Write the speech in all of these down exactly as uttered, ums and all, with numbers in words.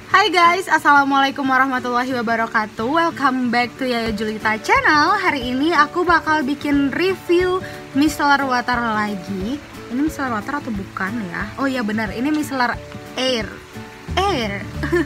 Hai guys, assalamualaikum warahmatullahi wabarakatuh. Welcome back to Yaya Julita channel. Hari ini aku bakal bikin review micellar water lagi. Ini micellar water atau bukan ya? Oh iya benar, ini micellar air. Air.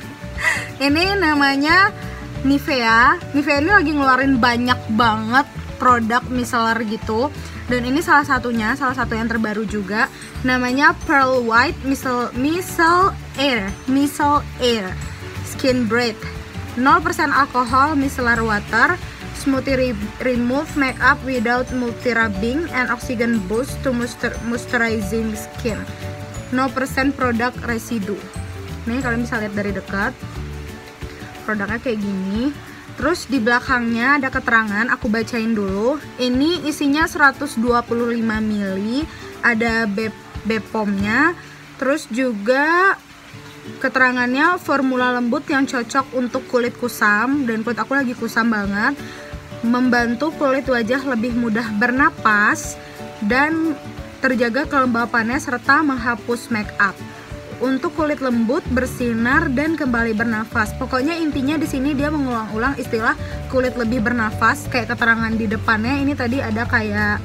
Ini namanya Nivea. Nivea ini lagi ngeluarin banyak banget produk micellar gitu. Dan ini salah satunya, salah satu yang terbaru juga, namanya Pearl White Micell Micell Air, Micell Air Skin Breath. nol persen alkohol micellar water, smoothie re remove makeup without multi rubbing and oxygen boost to moisture moisturizing skin. nol persen produk residue. Nih kalian bisa lihat dari dekat. Produknya kayak gini. Terus di belakangnya ada keterangan, aku bacain dulu. Ini isinya seratus dua puluh lima mililiter, ada B P O M-nya. Terus juga keterangannya formula lembut yang cocok untuk kulit kusam, dan kulit aku lagi kusam banget. Membantu kulit wajah lebih mudah bernapas dan terjaga kelembapannya serta menghapus make up. Untuk kulit lembut, bersinar dan kembali bernafas. Pokoknya intinya di sini dia mengulang-ulang istilah kulit lebih bernafas. Kayak keterangan di depannya ini tadi ada kayak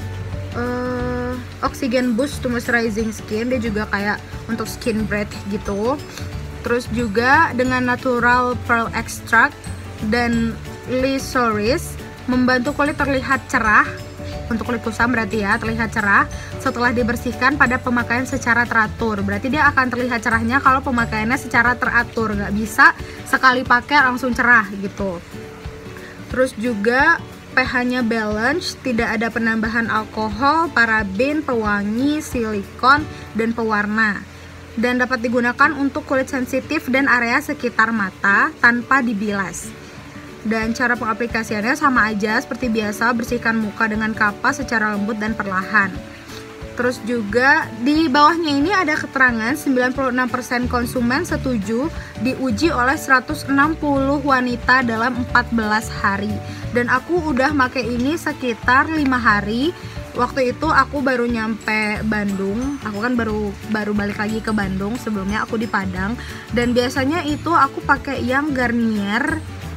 uh, oxygen boost to moisturizing skin. Dia juga kayak untuk skin breath gitu. Terus juga dengan natural pearl extract dan glyceris membantu kulit terlihat cerah. Untuk kulit kusam berarti ya, terlihat cerah setelah dibersihkan pada pemakaian secara teratur. Berarti dia akan terlihat cerahnya kalau pemakaiannya secara teratur, nggak bisa sekali pakai langsung cerah gitu. Terus juga pH-nya balance, tidak ada penambahan alkohol, paraben, pewangi, silikon, dan pewarna. Dan dapat digunakan untuk kulit sensitif dan area sekitar mata tanpa dibilas. Dan cara pengaplikasiannya sama aja seperti biasa, bersihkan muka dengan kapas secara lembut dan perlahan. Terus juga di bawahnya ini ada keterangan sembilan puluh enam persen konsumen setuju, diuji oleh seratus enam puluh wanita dalam empat belas hari. Dan aku udah pakai ini sekitar lima hari. Waktu itu aku baru nyampe Bandung. Aku kan baru baru balik lagi ke Bandung, sebelumnya aku di Padang. Dan biasanya itu aku pakai yang Garnier.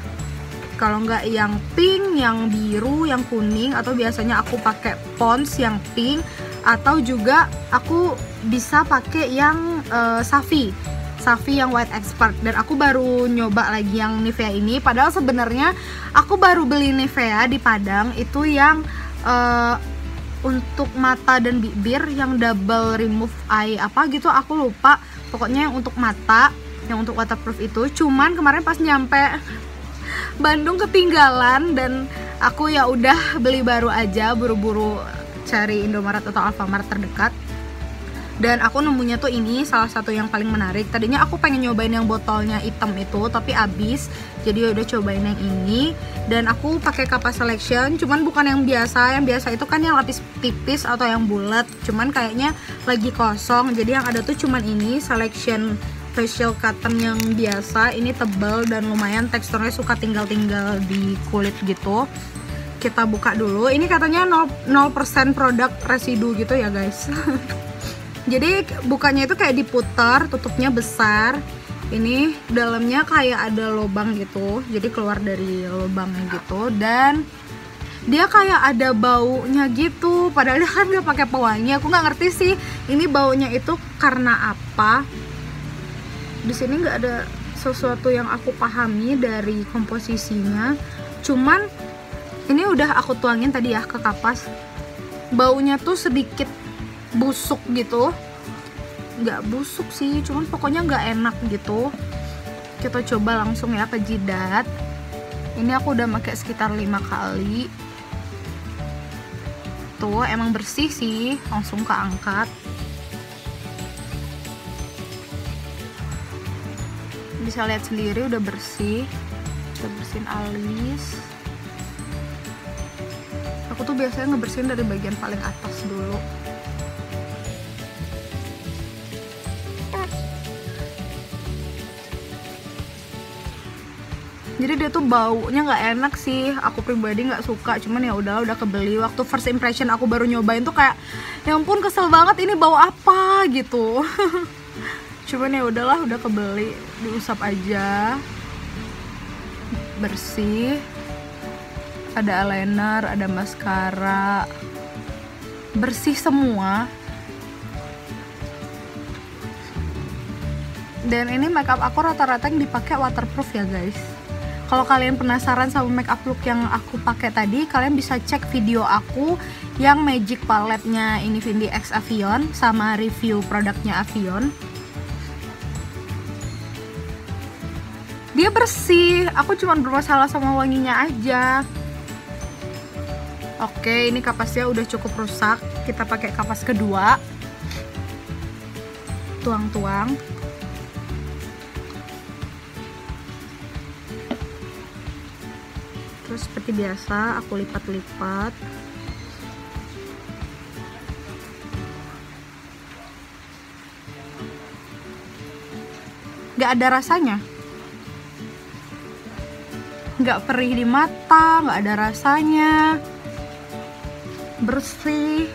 Kalau nggak yang pink, yang biru, yang kuning, atau biasanya aku pakai Pond's yang pink, atau juga aku bisa pakai yang uh, Savi, Savi yang white expert. Dan aku baru nyoba lagi yang Nivea ini. Padahal sebenarnya aku baru beli Nivea di Padang itu yang uh, untuk mata dan bibir yang double remove eye apa gitu, aku lupa. Pokoknya yang untuk mata, yang untuk waterproof itu. Cuman kemarin pas nyampe Bandung ketinggalan dan aku ya udah beli baru aja, buru-buru cari Indomaret atau Alfamart terdekat. Dan aku nemunya tuh ini salah satu yang paling menarik. Tadinya aku pengen nyobain yang botolnya hitam itu, tapi abis. Jadi ya udah cobain yang ini. Dan aku pakai kapas selection, cuman bukan yang biasa. Yang biasa itu kan yang lapis tipis atau yang bulat. Cuman kayaknya lagi kosong. Jadi yang ada tuh cuman ini selection facial cotton yang biasa. Ini tebal dan lumayan teksturnya suka tinggal-tinggal di kulit gitu. Kita buka dulu. Ini katanya nol persen produk residu gitu ya guys. Jadi bukanya itu kayak diputar, tutupnya besar. Ini dalamnya kayak ada lubang gitu. Jadi keluar dari lubangnya gitu. Dan dia kayak ada baunya gitu. Padahal dia kan nggak pakai pewangi. Aku nggak ngerti sih ini baunya itu karena apa. Di sini nggak ada sesuatu yang aku pahami dari komposisinya. Cuman ini udah aku tuangin tadi ya ke kapas. Baunya tuh sedikit busuk gitu. Nggak busuk sih, cuman pokoknya nggak enak gitu. Kita coba langsung ya ke jidat. Ini aku udah pakai sekitar lima kali. Tuh emang bersih sih, langsung keangkat. Bisa lihat sendiri udah bersih. Kita bersihin alis. Aku tuh biasanya ngebersihin dari bagian paling atas dulu. Jadi dia tuh baunya nggak enak sih. Aku pribadi nggak suka. Cuman ya udah udah kebeli. Waktu first impression aku baru nyobain tuh kayak, ya ampun kesel banget ini bau apa gitu. Cuman ya udahlah, udah kebeli, diusap aja. Bersih. Ada eyeliner, ada maskara. Bersih semua. Dan ini makeup aku rata-rata yang dipakai waterproof ya guys. Kalau kalian penasaran sama makeup look yang aku pakai tadi, kalian bisa cek video aku yang magic palette-nya Infinity X Avion sama review produknya Avion. Dia bersih, aku cuma bermasalah sama wanginya aja. Oke, ini kapasnya udah cukup rusak. Kita pakai kapas kedua. Tuang-tuang. Terus seperti biasa aku lipat-lipat. Gak ada rasanya, gak perih di mata, gak ada rasanya, bersih.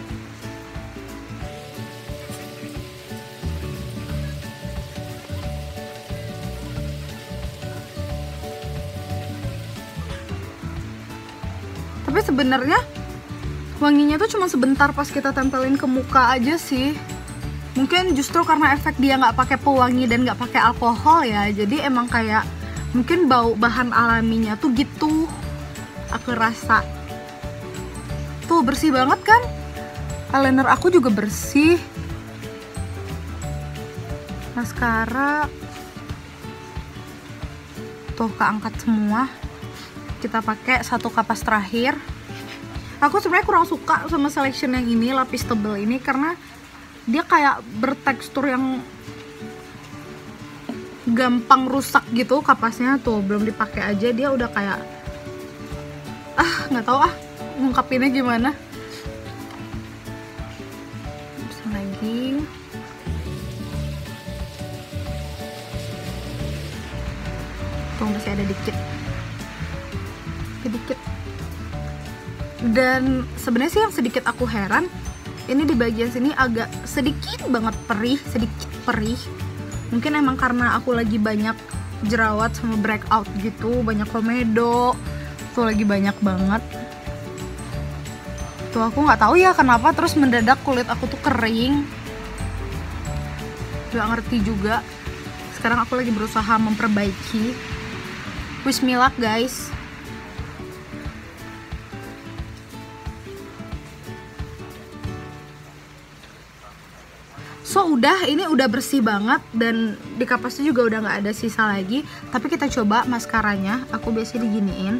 Tapi sebenarnya wanginya tuh cuma sebentar pas kita tempelin ke muka aja sih. Mungkin justru karena efek dia nggak pakai pewangi dan nggak pakai alkohol ya, jadi emang kayak mungkin bau bahan alaminya tuh gitu. Aku rasa tuh bersih banget kan. Eyeliner aku juga bersih. Maskara tuh keangkat semua. Kita pakai satu kapas terakhir. Aku sebenarnya kurang suka sama selection yang ini, lapis tebal ini, karena dia kayak bertekstur yang gampang rusak gitu kapasnya. Tuh belum dipakai aja dia udah kayak ah nggak tahu ah ngungkapinnya gimana. Bisa lagi. Tuh masih ada dikit. Sedikit. Dan sebenarnya sih yang sedikit aku heran, ini di bagian sini agak sedikit banget perih, sedikit perih. Mungkin emang karena aku lagi banyak jerawat sama breakout gitu, banyak komedo, tuh lagi banyak banget. Tuh aku nggak tahu ya kenapa terus mendadak kulit aku tuh kering. Gak ngerti juga. Sekarang aku lagi berusaha memperbaiki. Wish me luck guys. So udah, ini udah bersih banget dan di kapasnya juga udah nggak ada sisa lagi. Tapi kita coba maskaranya. Aku biasanya diginiin.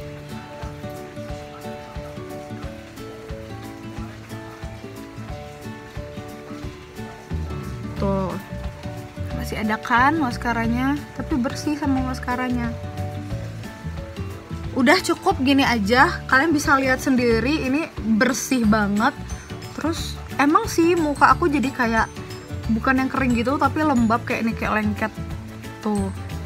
Tuh masih ada kan maskaranya, tapi bersih sama maskaranya. Udah cukup gini aja. Kalian bisa lihat sendiri ini bersih banget. Terus emang sih muka aku jadi kayak bukan yang kering gitu, tapi lembab kayak ini, kayak lengket tuh.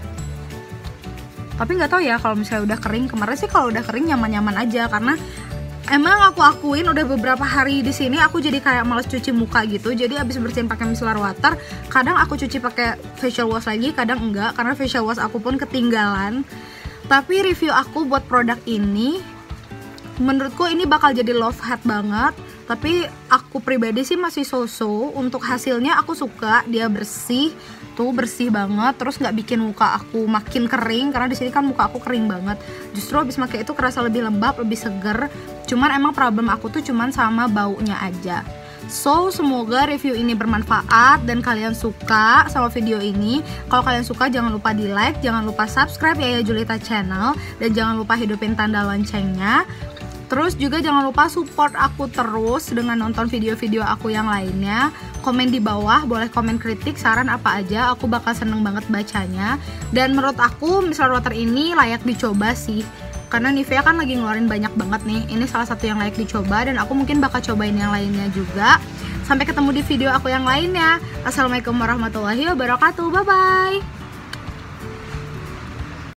Tapi nggak tahu ya kalau misalnya udah kering. Kemarin sih kalau udah kering nyaman-nyaman aja, karena emang aku akuin udah beberapa hari di sini aku jadi kayak males cuci muka gitu. Jadi abis bersihin pakai micellar water, kadang aku cuci pakai facial wash lagi, kadang enggak, karena facial wash aku pun ketinggalan. Tapi review aku buat produk ini, menurutku ini bakal jadi love hate banget. Tapi aku pribadi sih masih so-so. Untuk hasilnya aku suka, dia bersih, tuh bersih banget. Terus nggak bikin muka aku makin kering, karena di sini kan muka aku kering banget. Justru abis pakai itu kerasa lebih lembab, lebih seger. Cuman emang problem aku tuh cuman sama baunya aja. So, semoga review ini bermanfaat dan kalian suka sama video ini. Kalau kalian suka jangan lupa di like, jangan lupa subscribe Yaya Julita Channel, dan jangan lupa hidupin tanda loncengnya. Terus juga jangan lupa support aku terus dengan nonton video-video aku yang lainnya. Komen di bawah, boleh komen kritik, saran apa aja, aku bakal seneng banget bacanya. Dan menurut aku micellar water ini layak dicoba sih, karena Nivea kan lagi ngeluarin banyak banget nih. Ini salah satu yang layak dicoba dan aku mungkin bakal cobain yang lainnya juga. Sampai ketemu di video aku yang lainnya. Assalamualaikum warahmatullahi wabarakatuh. Bye bye.